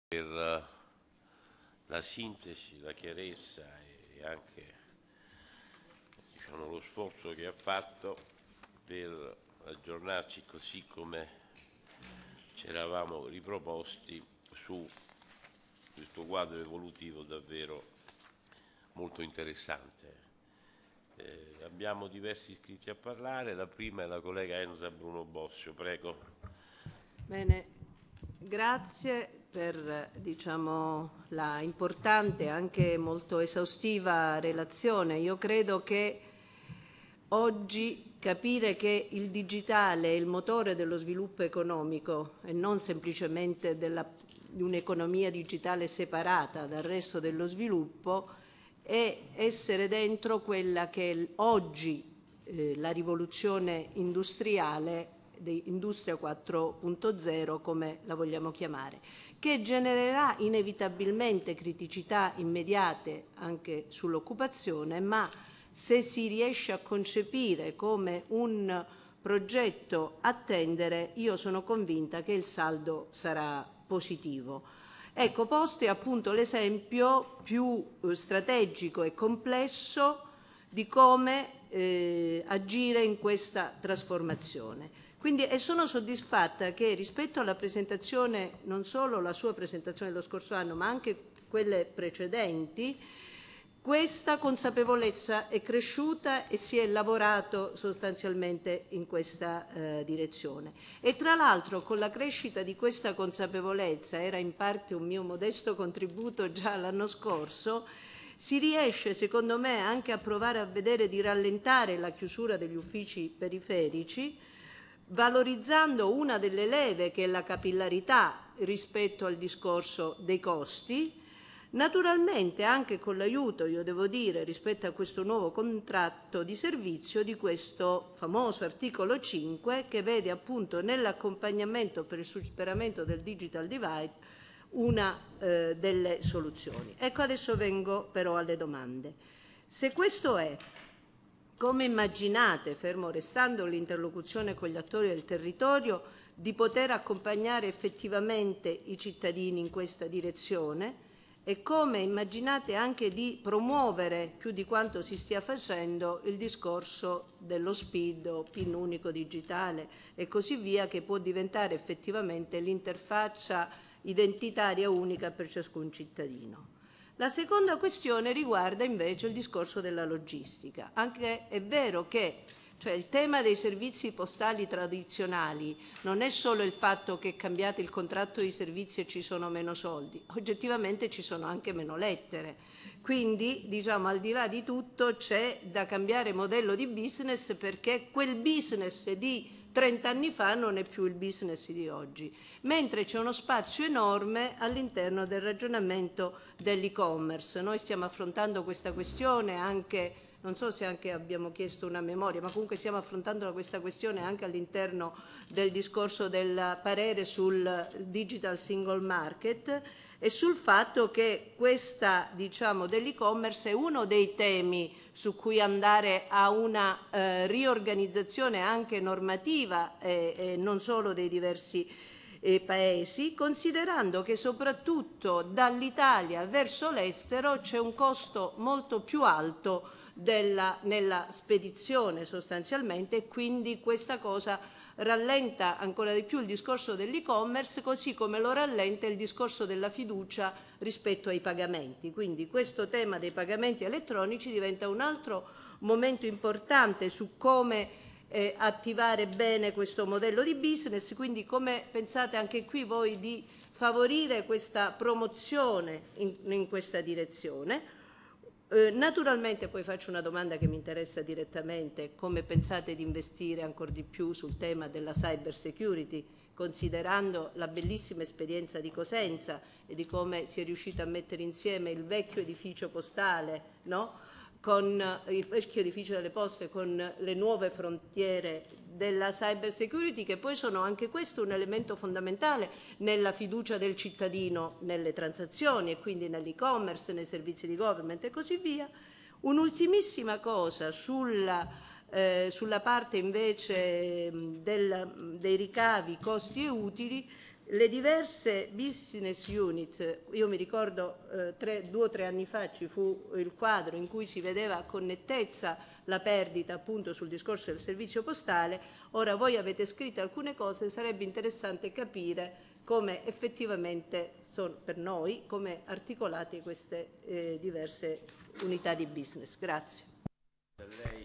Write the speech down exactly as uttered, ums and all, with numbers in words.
per la sintesi, la chiarezza e anche diciamo, lo sforzo che ha fatto per aggiornarci così come ci eravamo riproposti su questo quadro evolutivo davvero molto interessante. Eh, abbiamo diversi iscritti a parlare, la prima è la collega Enza Bruno Bossio, prego. Bene, grazie per diciamo, la importante e anche molto esaustiva relazione. Io credo che oggi capire che il digitale è il motore dello sviluppo economico e non semplicemente della, di un'economia digitale separata dal resto dello sviluppo è essere dentro quella che oggi eh, la rivoluzione industriale di Industria quattro punto zero, come la vogliamo chiamare, che genererà inevitabilmente criticità immediate anche sull'occupazione, ma se si riesce a concepire come un progetto a attendere, io sono convinta che il saldo sarà positivo. Ecco, posto è appunto l'esempio più eh, strategico e complesso di come eh, agire in questa trasformazione. Quindi e sono soddisfatta che rispetto alla presentazione, non solo la sua presentazione dello scorso anno, ma anche quelle precedenti, questa consapevolezza è cresciuta e si è lavorato sostanzialmente in questa eh, direzione. E tra l'altro con la crescita di questa consapevolezza, era in parte un mio modesto contributo già l'anno scorso, si riesce secondo me anche a provare a vedere di rallentare la chiusura degli uffici periferici, valorizzando una delle leve che è la capillarità rispetto al discorso dei costi, naturalmente anche con l'aiuto, io devo dire, rispetto a questo nuovo contratto di servizio di questo famoso articolo cinque che vede appunto nell'accompagnamento per il superamento del digital divide una eh, delle soluzioni. Ecco, adesso vengo però alle domande. Se questo è, come immaginate, fermo restando l'interlocuzione con gli attori del territorio, di poter accompagnare effettivamente i cittadini in questa direzione e come immaginate anche di promuovere, più di quanto si stia facendo, il discorso dello S P I D o PIN unico digitale e così via, che può diventare effettivamente l'interfaccia identitaria unica per ciascun cittadino. La seconda questione riguarda invece il discorso della logistica. Anche è vero che cioè, il tema dei servizi postali tradizionali non è solo il fatto che cambiate il contratto di servizi e ci sono meno soldi, oggettivamente ci sono anche meno lettere. Quindi, diciamo, al di là di tutto c'è da cambiare modello di business perché quel business di trenta anni fa non è più il business di oggi, mentre c'è uno spazio enorme all'interno del ragionamento dell'e-commerce. Noi stiamo affrontando questa questione anche, non so se anche abbiamo chiesto una memoria, ma comunque stiamo affrontando questa questione anche all'interno del discorso del parere sul digital single market e sul fatto che questa, diciamo, dell'e-commerce è uno dei temi su cui andare a una eh, riorganizzazione anche normativa e, e non solo dei diversi eh, paesi, considerando che soprattutto dall'Italia verso l'estero c'è un costo molto più alto della, nella spedizione sostanzialmente e quindi questa cosa rallenta ancora di più il discorso dell'e-commerce, così come lo rallenta il discorso della fiducia rispetto ai pagamenti. Quindi questo tema dei pagamenti elettronici diventa un altro momento importante su come eh, attivare bene questo modello di business, quindi come pensate anche qui voi di favorire questa promozione in, in questa direzione. Eh, naturalmente poi faccio una domanda che mi interessa direttamente: come pensate di investire ancora di più sul tema della cyber security, considerando la bellissima esperienza di Cosenza e di come si è riuscito a mettere insieme il vecchio edificio postale, no? Con il vecchio edificio delle poste con le nuove frontiere della cyber security, che poi sono anche questo un elemento fondamentale nella fiducia del cittadino nelle transazioni e quindi nell'e-commerce, nei servizi di government e così via. Un'ultimissima cosa sulla, eh, sulla parte invece del, dei ricavi, costi e utili. le diverse business unit, io mi ricordo eh, tre, due o tre anni fa ci fu il quadro in cui si vedeva con nettezza la perdita appunto sul discorso del servizio postale, ora voi avete scritto alcune cose, sarebbe interessante capire come effettivamente sono per noi, come articolate queste eh, diverse unità di business. Grazie. Per lei